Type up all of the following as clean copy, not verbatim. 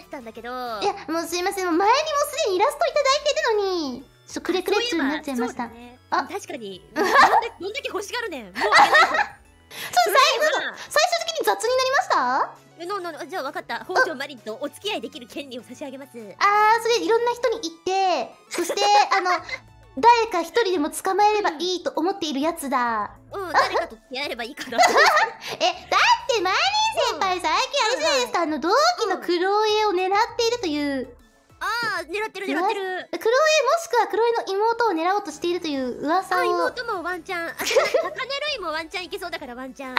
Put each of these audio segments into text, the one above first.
てたんだけど。 いや、もうすいません。前にもすでにイラストいただいてるのに、ちょっとくれくれっちゅうになっちゃいました。 あ、確かに。どんだけ欲しがるねん。もうあげないと。 最終的に雑になりました？ じゃあ分かった。北条マリンとお付き合いできる権利を差し上げます。 それいろんな人に言って、そして、誰か一人でも捕まえればいいと思っているやつだ。 誰かと付き合えればいいかな。 だってマリン先輩最近あれじゃないですか、同期のクロエを狙っているという。 狙ってる。クロエもしくはクロエの妹を狙おうとしているという噂を。 妹もワンチャン。高根ルイもワンチャンいけそうだからワンチャン。 ルイ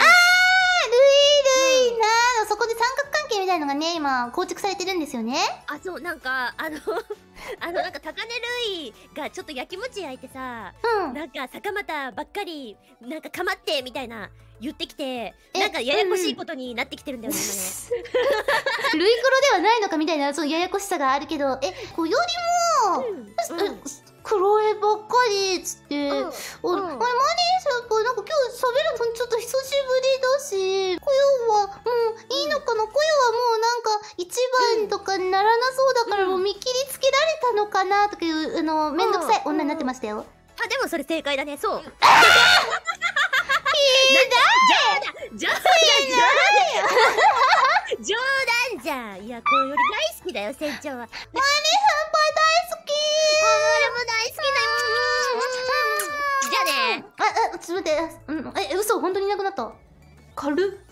なそこで三角関係みたいのがね、今構築されてるんですよね。 そう、なんかなんか高根ルイがちょっと焼きもち焼いてさ、なんか坂又ばっかりなんかかまってみたいな言ってきて、なんかややこしいことになってきてるんだよね、 今ね。ルイクロではないのかみたいなそのややこしさがあるけど、こよりもクロエばっかりっつって、マリン先輩なんか今日喋るのちょっと久しぶりだし、コヨはもういいのかな、コヨはもうなんか一番とかにならなそうだからもう見切りつけられたのかなとかいうめんどくさい女になってましたよ。 でもそれ正解だね。そう。冗談じゃん。いや、こうより大好きだよ、船長は。マリン先輩大好き。俺も大好きだよ。じゃあね。 ちょっと待って。嘘、本当にいなくなった。軽っ。